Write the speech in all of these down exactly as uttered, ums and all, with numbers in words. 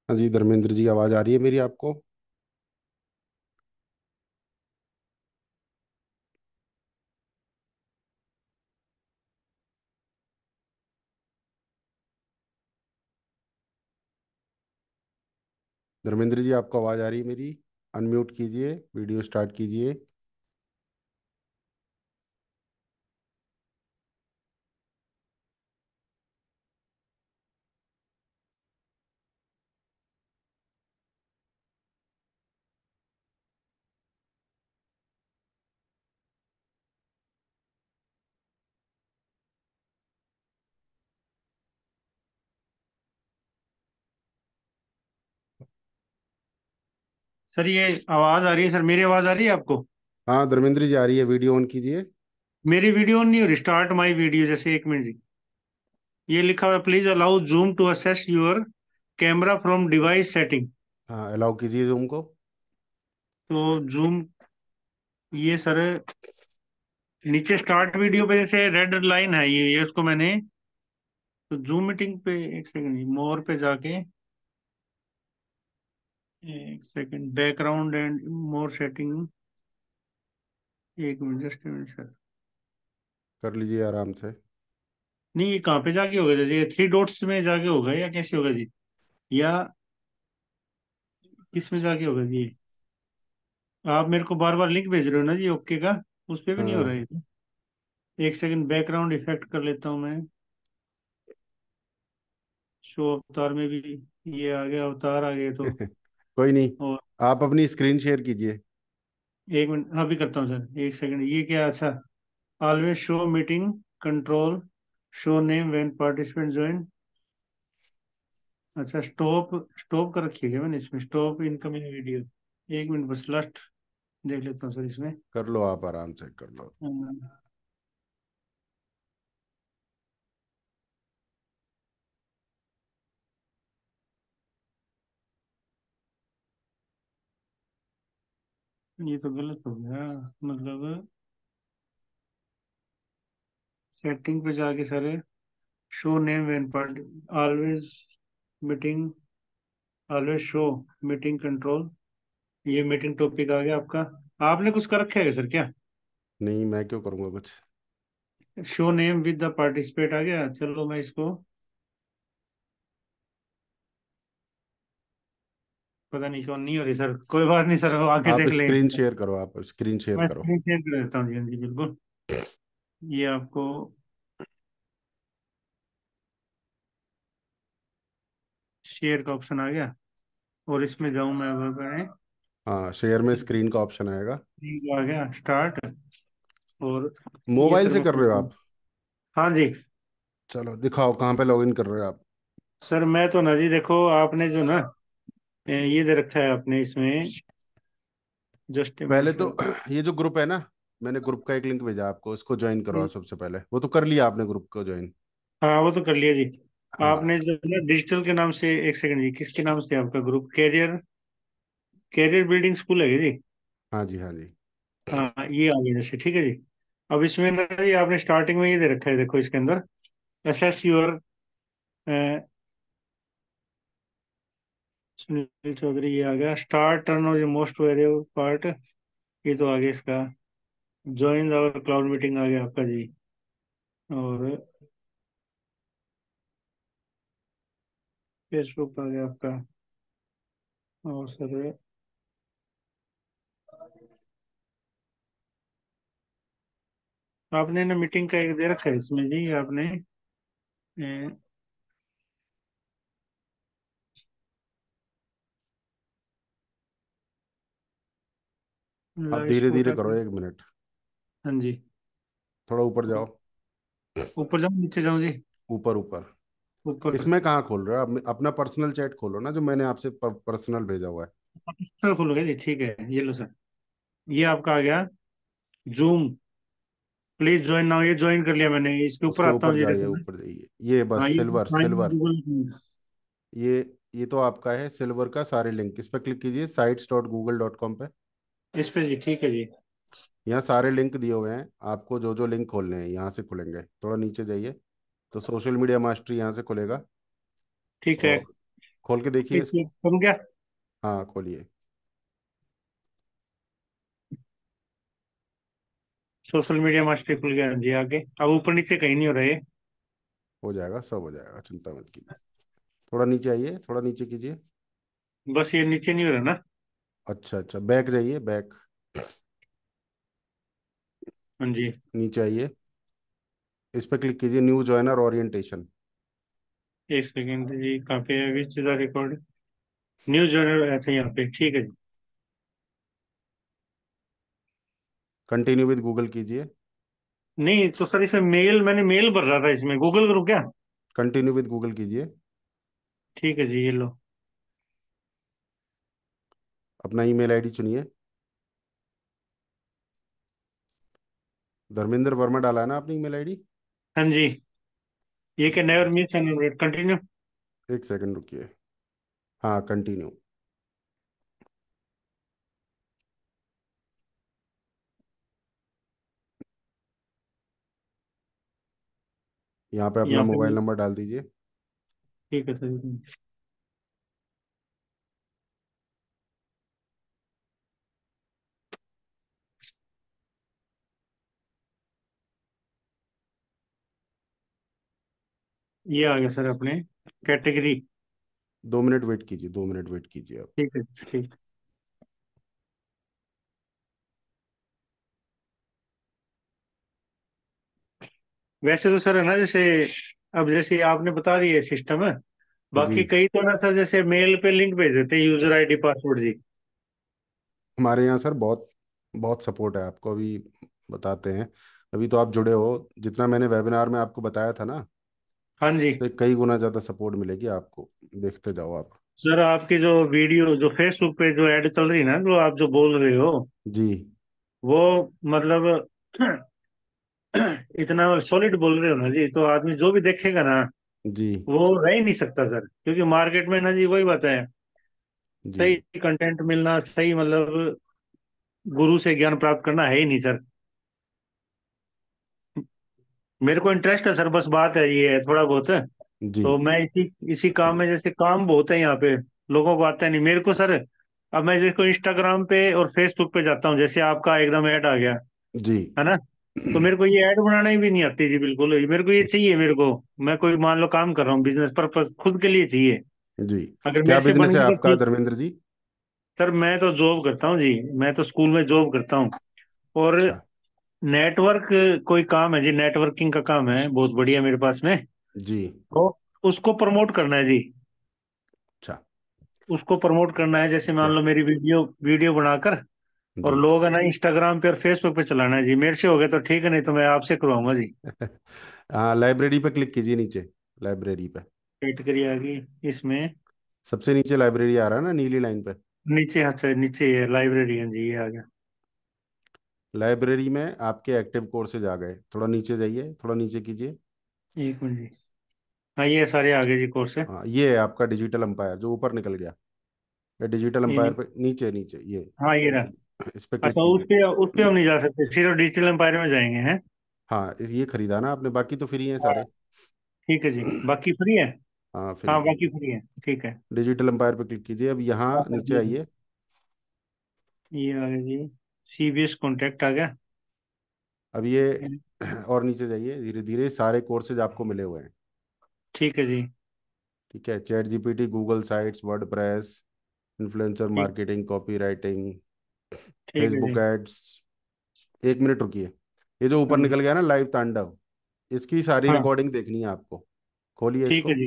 हाँ जी धर्मेंद्र जी, आवाज़ आ रही है मेरी आपको? धर्मेंद्र जी, आपको आवाज़ आ रही है मेरी? अनम्यूट कीजिए, वीडियो स्टार्ट कीजिए। सर ये आवाज आ रही है। सर मेरी आवाज आ रही है आपको? हाँ धर्मेंद्र जी, आ रही है, वीडियो ऑन कीजिए। मेरी वीडियो नहीं हो रही। स्टार्ट माय वीडियो जैसे एक मिनट जी। ये लिखा हुआ please allow Zoom to access your camera from device setting. हाँ, अलाउ कीजिए जूम को। तो जूम, ये सर नीचे स्टार्ट वीडियो पे जैसे रेड लाइन है, ये ये उसको मैंने तो जूम मीटिंग पे एक सेकंड मोर पे जाके एक second background and more setting. एक मिनट, जस्ट मिनट सर। कर लीजिए आराम से। नहीं, ये कहाँ पे जाके होगा? जैसे थ्री डॉट्स में जाके होगा या कैसे होगा जी? या किस में जाके होगा जी? आप मेरे को बार बार लिंक भेज रहे हो ना जी, ओके का? उस पे भी नहीं हो रहा हाँ। है। एक सेकंड बैकग्राउंड इफेक्ट कर लेता हूँ मैं। शो अवतार में भी ये आ गया, अवतार आ गए तो। कोई नहीं। और आप अपनी स्क्रीन शेयर कीजिए। एक मिनट अभी करता हूँ सर, एक सेकंड। ये क्या? अच्छा, always show meeting control, show name when participant join. अच्छा, स्टॉप स्टॉप कर रखी है क्या मैंने इसमें? Stop incoming video. एक मिनट बस, लास्ट देख लेता हूँ सर इसमें। कर लो, आप आराम से कर लो। हम्म, ये तो गलत हो गया। मतलब सेटिंग पे जाके sir, show name when part, always meeting, always show meeting control. ये मीटिंग टॉपिक आ गया आपका। आपने कुछ कर रखा है सर क्या? नहीं, मैं क्यों करूँगा कुछ। Show name with the participate आ गया। चलो मैं इसको, पता नहीं क्यों नहीं हो रही सर। कोई बात नहीं सर, वो आगे आप देख स्क्रीन लेंगे। शेयर करो, आप स्क्रीन शेयर मैं करो। स्क्रीन शेयर कर देता हूँ जी, हाँ जी बिल्कुल। ये आपको शेयर का ऑप्शन आ गया। और इसमें जाऊं मैं, अब मैं हाँ, शेयर में स्क्रीन का ऑप्शन आएगा। आ गया स्टार्ट। और ये मोबाइल सर से मैं कर रहे हो खोलता हूँ। आप? हाँ जी। चलो दिखाओ, कहाँ पे लॉगिन कर रहे हो आप? सर मैं तो ना जी, देखो आपने जो ना ए, ये दे रखा है आपने इसमें। जस्ट ए मिनट पहले तो सर। ये जो ग्रुप है ना, मैंने ग्रुप का एक लिंक भेजा आपको, इसको ज्वाइन करो आप सबसे पहले। वो तो कर लिया आपने ग्रुप को ज्वाइन? हाँ वो तो कर लिया जी। हाँ। आपने जो है ना डिजिटल के नाम से, एक सेकंड जी, किसके नाम से आपका group? Career, career building school है क्या जी? हाँ जी, हाँ जी। हाँ ये आ गया जैसे, ठीक है जी। अब इसमें ना जी आपने स्टार्टिंग में ये दे रखा है, देखो इसके अंदर असेस योर, सुनील चौधरी, ये आ गया। Start turn on most variable part, ये तो आ गया इसका। ज्वाइन आवर क्लाउड मीटिंग आ गया आपका जी। और फेसबुक आ गया आपका। और सर आपने ना मीटिंग का एक दे रखा है इसमें जी आपने, आप लाइव धीरे धीरे स्पोर्ट। करो, एक मिनट। हाँ जी। थोड़ा ऊपर जाओ। ऊपर जाऊँ नीचे जाऊँ जी? ऊपर ऊपर। ऊपर। इसमें कहाँ खोल रहे हो आप? अपना पर्सनल चैट खोलो ना, जो मैंने आपसे पर्सनल भेजा हुआ है। सर खोलोगे जी? ठीक है, ये लो सर। ये आपका आ गया जूम, प्लीज ज्वाइन नाउ। ये ज्वाइन कर लिया मैंने। इसके ऊपर उसके आता ऊपर हूँ जी, जाइए, देखो ना। ऊपर जाइए, ये हाँ बस ये सिल्वर साइन सिल्वर। गूगल। ये ये तो आपका है सिल्वर का। सारे लिंक इस पर क्लिक कीजिए, sites dot Google dot com पे। इस पे जी, ठीक है जी। यहाँ सारे लिंक दिए हुए हैं आपको, जो जो लिंक खोलने हैं यहाँ से खुलेंगे। थोड़ा नीचे जाइए तो सोशल मीडिया मास्टरी यहाँ से खुलेगा। ठीक है। और खोल के देखिए ठीक है, इसको। तुम क्या? हाँ खोलिए। सोशल मीडिया मास्टर खुल गया जी, आगे अब ऊपर नीचे कहीं नहीं हो रहा है। हो जाएगा, सब हो जाएगा, चिंता मत कीजिए। थोड़ा नीचे आइए, थोड़ा नीचे कीजिए। बस ये नीचे नहीं हो रहा ना? अच्छा अच्छा, बैक जाइए, बैक। हाँ जी। नीचे आइए, इस पर क्लिक कीजिए, न्यू जॉइनर ओरिएंटेशन। एक सेकेंड जी, कहाँ पे है which the record? News journal, अच्छा यहाँ पे, ठीक है जी। कंटिन्यू विद गूगल कीजिए। नहीं तो सर, इसमें मेल, मैंने मेल भर रहा था, इसमें गूगल करूँ क्या? कंटिन्यू विद गूगल कीजिए। ठीक है जी, ये लो। अपना ईमेल आईडी चुनिए। धर्मेंद्र वर्मा डाला है ना आपने ईमेल आईडी? हाँ जी। ये क्या, ठीक है, नेवर मिस कंटिन्यू? एक सेकंड रुकिए। हाँ कंटिन्यू। यहाँ पे अपना यहाँ पे मोबाइल भी- नंबर डाल दीजिए। ठीक है सर। ये आ गया सर अपने कैटेगरी। दो मिनट वेट कीजिए, दो मिनट वेट कीजिए आप। ठीक है, ठीक। वैसे तो सर है ना, जैसे अब जैसे आपने बता दिया सिस्टम है, जी, बाकी कई तो ना सर जैसे मेल पे लिंक भेज देते हैं, यूजर आईडी पासवर्ड जी। हमारे यहाँ सर बहुत बहुत सपोर्ट है आपको अभी, बताते हैं। अभी तो आप जुड़े हो, जितना मैंने वेबिनार में आपको बताया था ना, हाँ जी। तो कई गुना ज़्यादा सपोर्ट मिलेगी आपको। देखते जाओ आप। सर आपकी जो वीडियो जो फेसबुक पे जो ऐड चल रही है ना, जो आप जो बोल रहे हो, जी वो मतलब इतना सॉलिड बोल रहे हो ना जी, तो आदमी जो भी देखेगा ना, जी वो रह ही नहीं सकता सर, क्योंकि मार्केट में ना जी वही बात है। जी सही कंटेंट मिलना, सही मतलब गुरु से ज्ञान प्राप्त करना है ही नहीं सर। मेरे को इंटरेस्ट है सर, बस बात है ये है थोड़ा बहुत है। जी तो मैं इसी इसी काम में, जैसे काम बहुत है यहाँ पे, लोगों को आता है नहीं मेरे को सर। अब मैं देखो इंस्टाग्राम पे और फेसबुक पे जाता हूँ, जैसे आपका एकदम ऐड आ गया, जी है ना? तो मेरे को ये ऐड बनाना ही भी नहीं आती जी, बिल्कुल ही। मेरे को ये चाहिए, मेरे को, मैं कोई मान लो काम कर रहा हूँ, बिजनेस पर्पज खुद के लिए चाहिए। जी। अगर क्या मेरे से बन बिजनेस है गई तो आपका ठीक। धर्मेंद्र जी? सर मैं तो जॉब करता हूँ जी, मैं तो स्कूल में जॉब करता हूँ। और अच्छा नेटवर्क कोई काम है जी, नेटवर्किंग का काम है बहुत बढ़िया मेरे पास में। जी। तो उसको प्रमोट करना है जी। अच्छा उसको प्रमोट करना है, जैसे ठीक मान है। लो मेरी वीडियो वीडियो बनाकर, और जी लोग है ना इंस्टाग्राम पे और फेसबुक पे चलाना है जी। मेरे से हो गया तो ठीक है, नहीं तो मैं आपसे करवाऊंगा जी। हाँ, लाइब्रेरी पे क्लिक कीजिए नीचे, लाइब्रेरी पे। कैटेगरी आ गई इसमें। सबसे नीचे लाइब्रेरी आ रहा है ना, नीली लाइन पे। नीचे, अच्छा नीचे ये लाइब्रेरी है जी, ये आ गया। लाइब्रेरी में आपके एक्टिव कोर्सेज आ गए, थोड़ा नीचे जाइए, थोड़ा नीचे कीजिए। एक मिनट जी। हाँ, ये सारे आ गए जी कोर्स है। हाँ, ये है आपका डिजिटल अंपायर जो ऊपर निकल गया। ये डिजिटल ये अंपायर नहीं। पे नीचे, नीचे ये, हाँ, ये रहा। इस पे क्लिक अच्छा, उस कीजिए। पे उस पे हम नहीं जा सकते, सिर्फ डिजिटल एम्पायर में जाएंगे हैं? हाँ, इस- ये खरीदा ना आपने, बाकी तो फ्री हैं हाँ, सारे। ठीक है जी, बाकी फ्री है। हाँ फ्री हाँ, हैं। बाकी फ्री है, ठीक है। डिजिटल अंपायर पे क्लिक कीजिए, अब यहाँ हाँ, कर नीचे दिया जी। आइए। ये आ गया जी, सीबीएस कॉन्टेक्ट आ गया। अब ये और नीचे जाइए, धीरे धीरे सारे कोर्सेज आपको मिले हुए हैं। ठीक है जी। ठीक है, chat GPT, Google sites, WordPress, influencer ठीक। मार्केटिंग, कॉपी राइटिंग, ठीक है फेसबुक जी। एड्स। एक मिनट रुकिए। ये जो ऊपर हाँ जी। निकल गया ना, लाइव तांडव, इसकी सारी हाँ, रिकॉर्डिंग देखनी है आपको। खोलिए ठीक है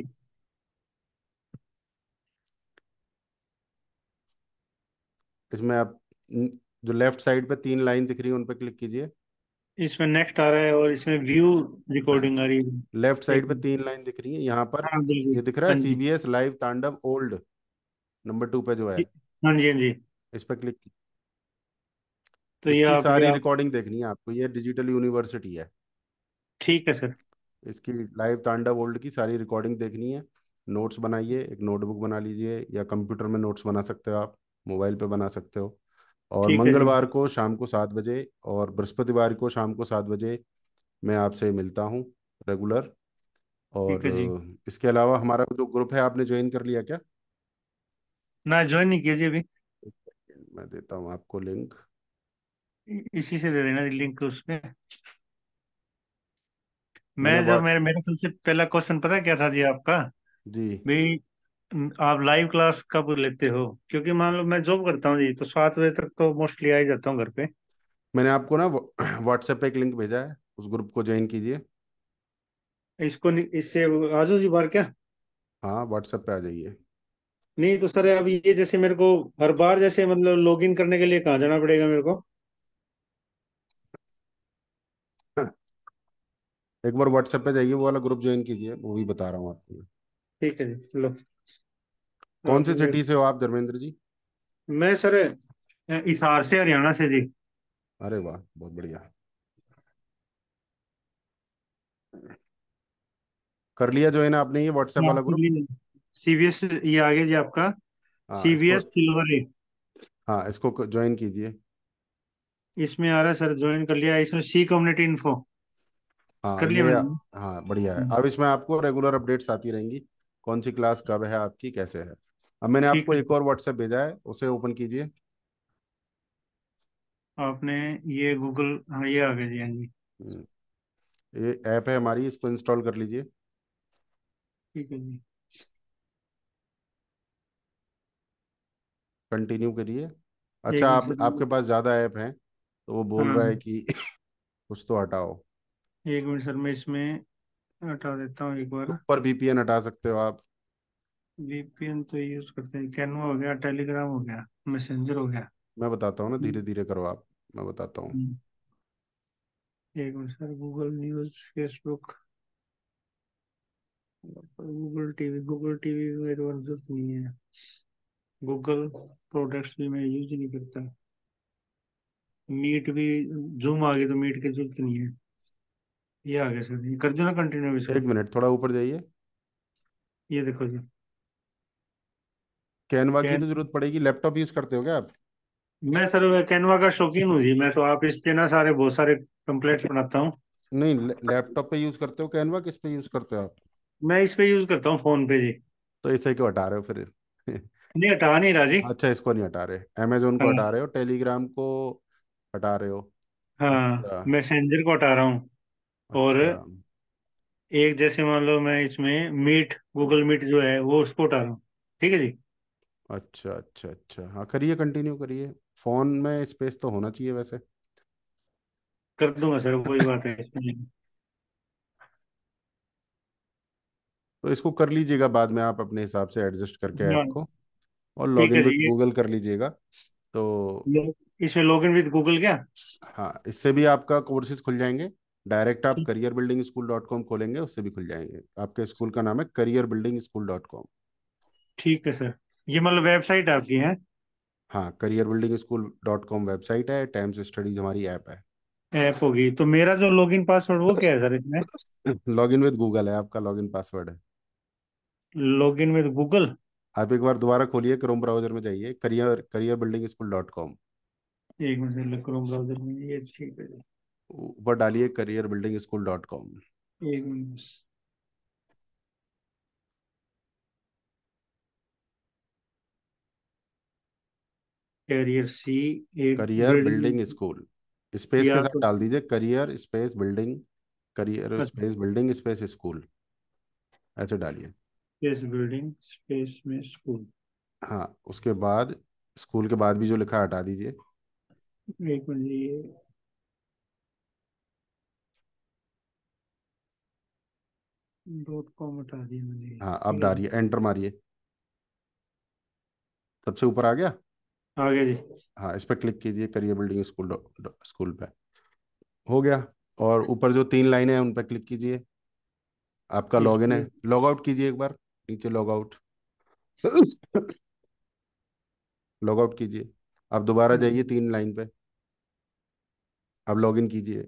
इसको। जी। इसमें आप न- जो लेफ्ट साइड पे तीन लाइन दिख रही है उन पे क्लिक कीजिए। इसमें नेक्स्ट आ रहा है, और इसमें व्यू रिकॉर्डिंग आ रही लेफ्ट है। एक साइड पे मिनट। तीन लाइन दिख रही है यहाँ पर। हाँ बिल्कुल। ये दिख रहा है हाँ जी। CBS live Tandav old, number two पे जो है, जी- हाँ जी, हाँ जी। इस पे क्लिक। तो ये इसकी आपके सारी आप। रिकॉर्डिंग देखनी है आपको, ये डिजिटल यूनिवर्सिटी है। ठीक है सर। इसकी लाइव तांडव ओल्ड की सारी रिकॉर्डिंग देखनी है। नोट्स बनाइए, एक नोटबुक बना लीजिए, या कंप्यूटर में नोट्स बना सकते हो आप, मोबाइल पे बना सकते हो। और ठीक है जी। मंगलवार को शाम को सात बजे, और बृहस्पतिवार को शाम को सात बजे, मैं आपसे मिलता हूँ रेगुलर। और ठीक है जी। अ, इसके अलावा हमारा जो ग्रुप है, आपने ज्वाइन कर लिया क्या? ना ज्वाइन नहीं किया जी अभी। एक सेकंड, मैं देता हूँ आपको लिंक। इ- इसी से दे देना लिंक उसमें। मैं मैंने जब व्हाट मेरे मेरा सबसे पहला क्वेश्चन पता क्या था जी आपका? जी, भाई, आप लाइव क्लास कब लेते हो? क्योंकि मान लो मैं जॉब करता हूँ जी, तो सात बजे तक तो मोस्टली आ ही जाता हूँ घर पे। मैंने आपको ना व्हाट्सएप पे एक लिंक भेजा है, उस ग्रुप को ज्वाइन कीजिए। इसको नहीं- इससे आ जाओ जी बाहर क्या? हाँ, व्हाट्सएप पे आ जाइए। नहीं तो सर, अब ये जैसे मेरे को हर बार जैसे मतलब लॉगिन करने के लिए कहाँ जाना पड़ेगा मेरे को? एक बार व्हाट्सएप पे जाइए, वो वाला ग्रुप ज्वाइन कीजिए, वो भी बता रहा हूँ आपको। ठीक है जी, लो। कौन सी आपने मेरे सिटी से हो आप धर्मेंद्र जी? मैं सर हिसार से, हरियाणा से जी। अरे वाह, बहुत बढ़िया। कर लिया ज्वाइन आपने ये व्हाट्सएप वाला आपके ग्रुप? लिए सीबीएस ये आ गया जी आपका। हाँ इसको, सीबीएस सिल्वर ए। हाँ इसको ज्वाइन कीजिए। इसमें आ रहा है सर, ज्वाइन कर लिया। इसमें सी कम्युनिटी इन्फो हाँ कर लिया ये, मैंने। हाँ बढ़िया है। हम्म, अब इसमें आपको रेगुलर अपडेट्स आती रहेंगी, कौन सी क्लास कब है आपकी, कैसे है। अब मैंने ठीक आपको है। एक और व्हाट्सएप भेजा है, उसे ओपन कीजिए। आपने ये गूगल, हाँ ये आ गया जी, हाँ जी। हम्म, ये ऐप है हमारी, इसको इंस्टॉल कर लीजिए। ठीक है जी। कंटिन्यू करिए। एक अच्छा, मिनट आप सर। आपके पास ज़्यादा ऐप हैं, तो वो बोल रहा है हाँ, कि कुछ तो हटाओ। एक मिनट सर, मैं इसमें हटा देता हूँ एक बार। ऊपर वीपीएन हटा सकते हो आप। वीपीएन तो यूज करते हैं, कैनवा हो गया, टेलीग्राम हो गया, मैसेंजर हो गया। मैं बताता हूँ ना, धीरे हम्म, धीरे करो आप, मैं बताता हूँ। हम्म, एक minute sir, Google news, Facebook, Google TV. Google TV मेरे पास जरूरत नहीं है। गूगल प्रोडक्ट्स भी मैं यूज नहीं करता। मीट भी, जूम आ गया तो मीट की जरूरत नहीं है। ये आ गया सर, ये कर दो ना कंटिन्यू एक इसको। मिनट, थोड़ा ऊपर जाइए। ये देखो जी। कैनवा की कैन तो जरूरत पड़ेगी, लैपटॉप यूज़ करते हो क्या आप? मैं सर कैनवा का शौकीन हूँ जी। मैं तो आप इसके ना सारे बहुत सारे कंप्लेंट्स बनाता हूँ। नहीं, लैपटॉप पे यूज़ करते हो कैनवा, किस पे यूज़ करते हो आप? मैं इस पे यूज करता हूँ, फोन पे जी। तो इसे क्यों हटा रहे हो फिर? नहीं, हटा नहीं रहा जी। अच्छा, इसको नहीं हटा रहे, अमेजोन को हटा हाँ, रहे हो, टेलीग्राम को हटा रहे हो? हाँ, अच्छा, मैसेंजर को हटा रहा हूँ। और अच्छा, एक जैसे मान लो मैं इसमें मीट, गूगल मीट जो है वो उसको हटा रहा हूँ। ठीक है जी। अच्छा, अच्छा, अच्छा, हाँ करिए, कंटिन्यू करिए। फ़ोन में स्पेस तो होना चाहिए वैसे। कर दूंगा सर, कोई बात है इसमें। तो इसको कर लीजिएगा बाद में, आप अपने हिसाब से एडजस्ट करके ऐप हाँ, को, और ठीक है लॉगिन जी। विद ये गूगल कर लीजिएगा। तो लो- इसमें लॉगिन विद गूगल क्या? हाँ, इससे भी आपका कोर्सेज खुल जाएंगे। डायरेक्ट आप ठीक career building school dot com खोलेंगे, उससे भी खुल जाएंगे। आपके स्कूल का नाम है career building school dot com. ठीक है सर। ये मतलब वेबसाइट आपकी है? हाँ, career building school dot com website है, टाइम्स स्टडीज हमारी ऐप है। ऐप होगी तो मेरा जो लॉगिन पासवर्ड वो क्या है सर इसमें? लॉगिन विद गूगल है आपका लॉगिन पासवर्ड है। Login with Google. आप एक बार दोबारा खोलिए, क्रोम ब्राउजर में जाइए, career career building school dot com. एक मिनट, क्रोम ब्राउजर में ये ठीक है जी। ऊपर डालिए career building school dot com. एक मिनट। कैरियर सी, एक career building building. School, space ये के साथ आपको डाल दीजिए, career space building, career space building space school, ऐसे डालिए। स्पेस बिल्डिंग स्पेस में स्कूल। हाँ, उसके बाद स्कूल के बाद भी जो लिखा है हटा दीजिए। एक मिनट, ये डॉट कॉम हटा दिया मैंने। हाँ, अब ठीक है जी। डालिए, एंटर मारिए। सबसे ऊपर आ गया। आ गया जी। हाँ, इस पर क्लिक कीजिए, करियर बिल्डिंग स्कूल स्कूल पे हो गया। और ऊपर जो तीन लाइनें हैं उन पर क्लिक कीजिए। आपका इस लॉगिन पे है, लॉग आउट कीजिए एक बार, नीचे लॉग आउट। लॉग आउट कीजिए। अब दोबारा जाइए तीन लाइन पे, अब लॉगिन कीजिए।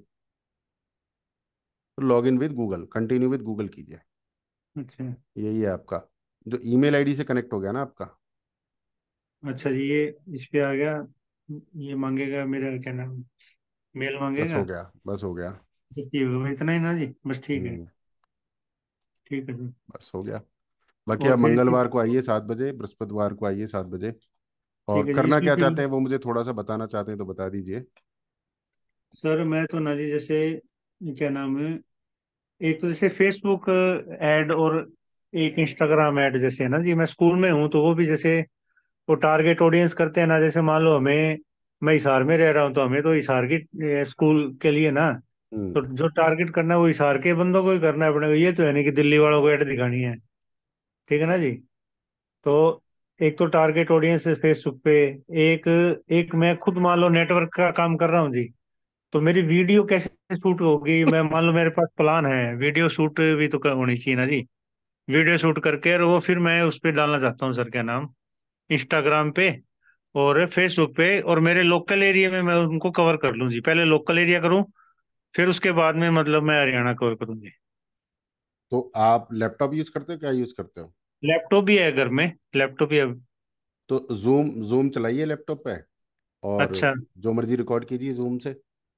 तो login with Google, continue with Google कीजिए। अच्छा। यही है आपका, जो ईमेल आईडी से कनेक्ट हो गया ना आपका। अच्छा जी, ये इस पे आ गया। ये मांगेगा मेरा क्या नाम, मेल बस हो मांगेगा। गया, बस हो गया। तो ये होगा, इतना ही ना जी, बस ठीक है। हम्म, ठीक है जी। बस हो गया। बाकी और आप फिर इसकी, मंगलवार को आइए सात बजे, बृहस्पतिवार को आइए सात बजे। ठीक और है जी, करना इसमें क्या फिर चाहते हैं वो मुझे थोड़ा सा बताना चाहते हैं तो बता दीजिए। सर मैं तो ना जी जैसे, क्या नाम है, एक तो जैसे फेसबुक ऐड और एक इंस्टाग्राम ऐड जैसे है ना जी, मैं स्कूल में हूँ तो वो भी जैसे वो टारगेट ऑडियंस करते हैं ना, जैसे मान लो हमें, मैं हिसार में रह रहा हूँ तो हमें तो हिसार की ए, स्कूल के लिए ना, हम्म। तो जो टारगेट करना है वो हिसार के बंदों को ही करना है अपने को, ये तो है नहीं कि दिल्ली वालों को ऐड दिखानी है। ठीक है ना जी। तो एक तो टारगेट ऑडियंस है फेसबुक पे, एक एक मैं खुद मान लो नेटवर्क का काम कर रहा हूँ जी, तो मेरी वीडियो कैसे शूट होगी, मैं मान लो मेरे पास प्लान है, वीडियो शूट भी तो कर- होनी चाहिए ना जी। वीडियो शूट करके और वो फिर मैं उस पे डालना चाहता हूँ सर, क्या नाम, इंस्टाग्राम पे और फेसबुक पे, और मेरे लोकल एरिया में मैं उनको कवर कर लूँ जी, पहले लोकल एरिया करूँ, फिर उसके बाद में मतलब मैं हरियाणा कवर करूँगी। तो आप लैपटॉप यूज करते हो, क्या यूज करते हो? लैपटॉप भी है घर में, लैपटॉप भी है। तो जूम जूम चलाइए लैपटॉप पे, और अच्छा। जो मर्जी रिकॉर्ड कीजिए जूम से।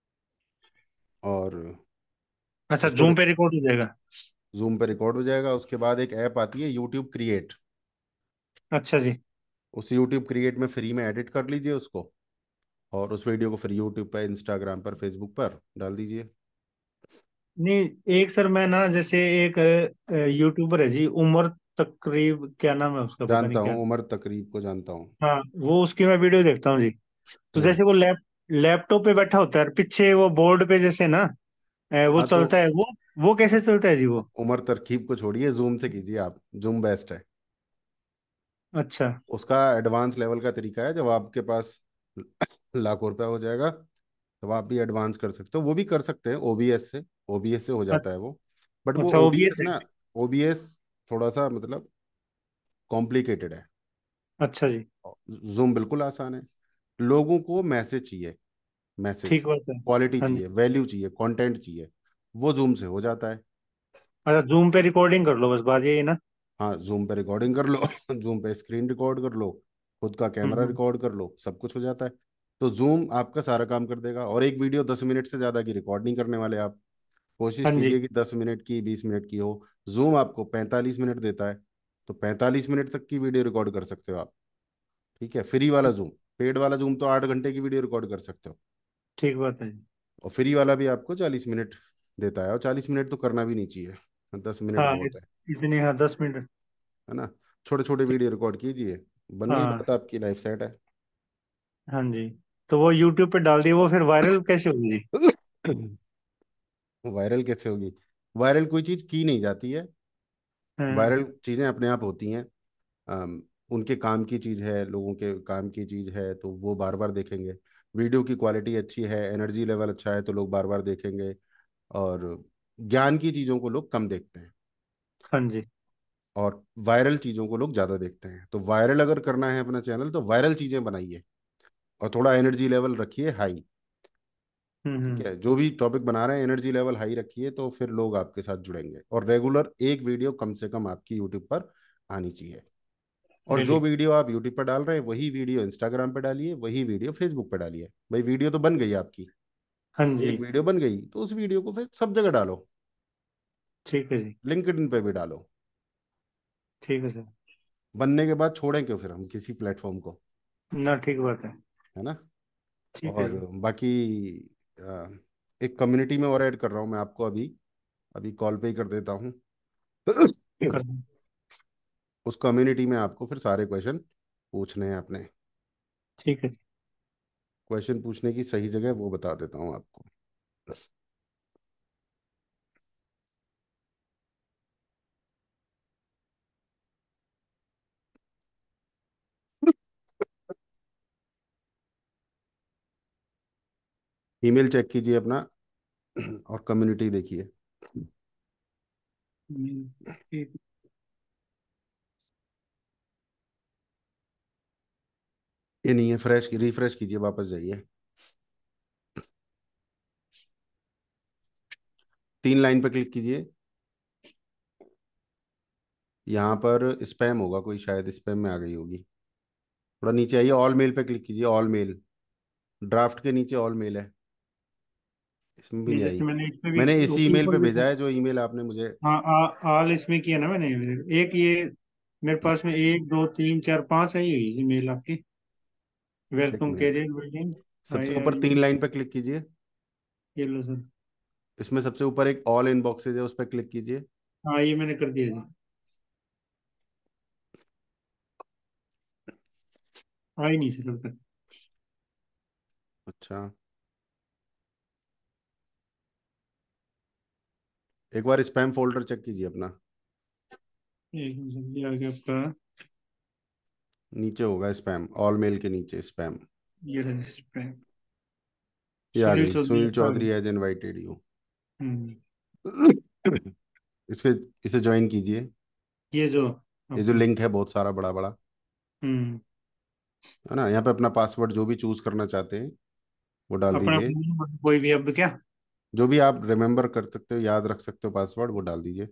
और अच्छा, उसको जूम पे रिकॉर्ड हो जाएगा। जूम पे रिकॉर्ड हो जाएगा। उसके बाद एक ऐप आती है यूट्यूब क्रिएट। अच्छा जी। उस यूट्यूब क्रिएट में फ्री में एडिट कर लीजिए उसको, और उस वीडियो को फिर यूट्यूब पर, इंस्टाग्राम पर, फेसबुक पर डाल दीजिए। नहीं, एक सर मैं ना जैसे एक यूट्यूबर है जी, उमर तकरीब, क्या नाम है उसका, पता जानता नहीं क्या। हूँ, उमर तकरीब को जानता हूँ। हाँ, वो उसकी मैं वीडियो देखता हूँ जी। तो हम्म। जैसे वो लैप लैपटॉप पे बैठा होता है और पीछे वो बोर्ड पे जैसे ना, अ, वो हाँ, तो चलता है वो वो कैसे चलता है जी वो। उमर तरकीब को छोड़िए, जूम से कीजिए आप, जूम बेस्ट है। अच्छा। उसका एडवांस लेवल का तरीका है, जब आपके पास लाखों रुपया हो जाएगा तब आप भी एडवांस कर सकते हो। वो भी कर सकते हैं ओबीएस से, ओबीएस से हो अ- जाता है वो। बट वो अच्छा, ओबीएस ओबीएस है। ना, ओबीएस थोड़ा सा मतलब कॉम्प्लिकेटेड है। अच्छा जी। जूम बिल्कुल आसान है। लोगों को मैसेज चाहिए, मैसेज, ठीक बात है। क्वालिटी हाँ चाहिए, जी। वैल्यू चाहिए, कंटेंट चाहिए, वो जूम से हो जाता है। अच्छा, जूम पे रिकॉर्डिंग कर लो बस, बात यही है ना। हाँ, जूम पे रिकॉर्डिंग कर लो जूम पे स्क्रीन रिकॉर्ड कर लो, खुद का हम्म कैमरा हम्म। रिकॉर्ड कर लो, सब कुछ हो जाता है। तो जूम आपका सारा काम कर देगा। और एक वीडियो दस मिनट से ज़्यादा की रिकॉर्ड नहीं करने वाले आप। कोशिश हाँ जी। कीजिए कि दस मिनट की, बीस मिनट की हो। जूम आपको पैंतालीस मिनट देता है, तो पैंतालीस मिनट तक की वीडियो रिकॉर्ड कर सकते हो आप। ठीक है, फ्री वाला जूम। पेड वाला जूम तो आठ घंटे की वीडियो रिकॉर्ड कर सकते हो। ठीक बात है जी। और फ्री वाला भी आपको चालीस मिनट देता है, और चालीस मिनट तो करना भी नहीं चाहिए, दस मिनट हाँ, बहुत इत, है इतने, हाँ, दस मिनट। है ना। छोटे छोटे ठीक। वीडियो रिकॉर्ड कीजिए, बन गई हाँ। बात, आपकी लाइफ सेट है। हाँ जी। तो वो यूट्यूब पे डाल दिए, वो फिर वायरल कैसे होगी जी। वायरल कैसे होगी? वायरल कोई चीज की नहीं जाती है। हाँ। वायरल चीजें अपने आप होती हैं। अम, उनके काम की चीज है, लोगों के काम की चीज है, तो वो बार बार देखेंगे। वीडियो की क्वालिटी अच्छी है, एनर्जी लेवल अच्छा है, तो लोग बार बार देखेंगे। और ज्ञान की चीजों को लोग कम देखते हैं, हाँ जी। और वायरल चीजों को लोग ज्यादा देखते हैं। तो वायरल अगर करना है अपना चैनल, तो वायरल चीजें बनाइए, और थोड़ा एनर्जी लेवल रखिए हाई। हम्म ठीक हम्म। है, जो भी टॉपिक बना रहे हैं एनर्जी लेवल हाई रखिए, तो फिर लोग आपके साथ जुड़ेंगे। और रेगुलर एक वीडियो कम से कम आपकी यूट्यूब पर आनी चाहिए। और जो डेली। वीडियो आप यूट्यूब पर डाल रहे हैं वही वीडियो इंस्टाग्राम पे डालिए, वही वीडियो फेसबुक पे डालिए। भाई, वीडियो तो बन गई आपकी, हाँ जी। एक वीडियो बन गई तो उस वीडियो को फिर सब जगह डालो। ठीक है जी। लिंक्डइन पे भी डालो। ठीक है सर। बनने के बाद छोड़ें क्यों फिर हम किसी प्लेटफॉर्म को, ना, ठीक बात है। है ना। ठीक है और जी। बाकी अ, एक कम्युनिटी में और ऐड कर रहा हूँ मैं आपको अभी, अभी कॉल पे ही कर देता हूँ। कर दूँ। उस कम्युनिटी में आपको फिर सारे क्वेश्चन पूछने हैं अपने। ठीक है जी। क्वेश्चन पूछने की सही जगह वो बता देता हूँ आपको। ईमेल चेक कीजिए अपना, और कम्युनिटी देखिए। ठीक। ये नहीं है, फ्रेश रिफ्रेश कीजिए, वापस जाइए। तीन लाइन पे क्लिक कीजिए। यहाँ पर स्पैम होगा कोई, शायद स्पैम में आ गई होगी। थोड़ा नीचे आइए, ऑल मेल पे क्लिक कीजिए, ऑल मेल। ड्राफ्ट के नीचे ऑल मेल है, इसमें भी नहीं, नहीं आई। जैसे मैंने इसमें भी मैंने इसी ऊपर ईमेल ऊपर पे भी भेजा था। है जो ईमेल आपने मुझे। हाँ, आ, आल इसमें किया ना मैंने, एक ये मेरे पास में एक दो तीन चार पांच आई हुई है मेल आपकी। एक वेलकम मिनट। Career building. सबसे आई आर ऊपर यू। तीन लाइन पे क्लिक कीजिए। ये लो सर। इसमें सबसे ऊपर एक ऑल इनबॉक्सेज है, उस पर क्लिक कीजिए। हाँ ये मैंने कर दिया जी। आई नहीं सर अब तक। अच्छा, एक बार स्पैम फोल्डर चेक कीजिए अपना। एक मिनट सर, ये आ गया आपका। नीचे होगा स्पैम, ऑल मेल के नीचे स्पैम। ये रजिस्टर। ये आ सुनील गई, चौधरी सुनील आपका आ चौधरी गया। Has invited you. हम्म। इसके इसे ज्वाइन कीजिए। ये जो ये जो आपका। लिंक है बहुत सारा बड़ा बड़ा, हम्म। है ना, यहाँ पे अपना पासवर्ड जो भी चूज करना चाहते हैं वो डाल अपना दीजिए। कोई भी अब क्या। जो भी आप रिमेम्बर कर सकते हो, याद रख सकते हो पासवर्ड, वो डाल दीजिए।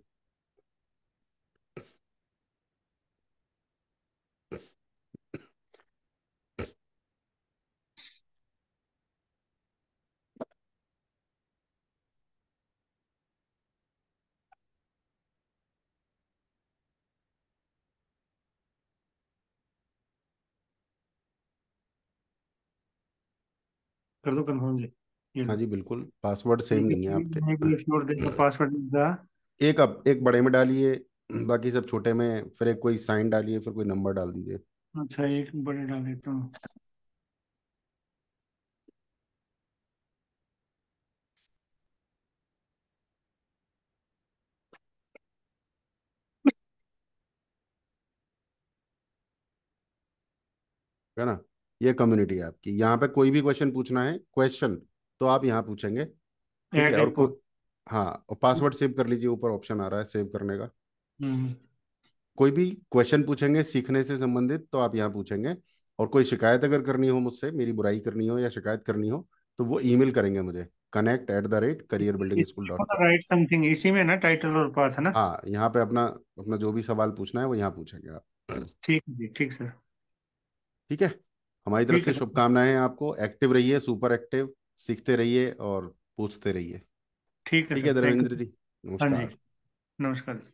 कर दो कंफर्म जी। ये हाँ लो। जी बिल्कुल, पासवर्ड सेम एक नहीं है एक आपके। मैं भी श्योर देगा पासवर्ड देगा। एक अब एक बड़े में डालिए, बाकी सब छोटे में, फिर एक कोई साइन डालिए, फिर कोई नंबर डाल दीजिए। अच्छा एक बड़े डाल देता हूँ। है ना। ये कम्युनिटी है आपकी, यहाँ पे कोई भी क्वेश्चन पूछना है, क्वेश्चन, तो आप यहाँ पूछेंगे। ठीक है, ऐड और एक को को। हाँ, और पासवर्ड सेव कर लीजिए, ऊपर ऑप्शन आ रहा है सेव करने का। हम्म। कोई भी क्वेश्चन पूछेंगे सीखने से संबंधित तो आप यहाँ पूछेंगे। और कोई शिकायत अगर करनी हो मुझसे, मेरी बुराई करनी हो या शिकायत करनी हो, तो वो ईमेल करेंगे मुझे, connect at the rate career building school dot com. Right something इसी में ना टाइटल और पाथ है ना। हाँ, यहाँ पे अपना अपना जो भी सवाल पूछना है वो यहाँ पूछेंगे आप। ठीक है जी ठीक सर। ठीक है। हमारी तरफ ठीक से है सर। शुभकामनाएं हैं आपको, एक्टिव रहिए, सुपर एक्टिव, सीखते रहिए और पूछते रहिए। ठीक है ठीक सर है थैंक धर्मेंद्र यू। जी, हाँ जी। नमस्कार। नमस्कार।